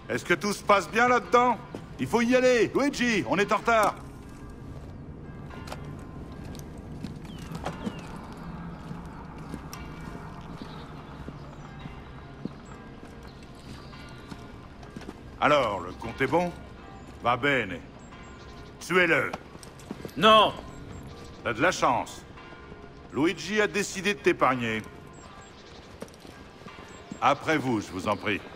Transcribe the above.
Est-ce que tout se passe bien là-dedans? Il faut y aller. Luigi, on est en retard. Alors, le compte est bon? Va bene. Tuez-le. Non! T'as de la chance. Luigi a décidé de t'épargner. Après vous, je vous en prie.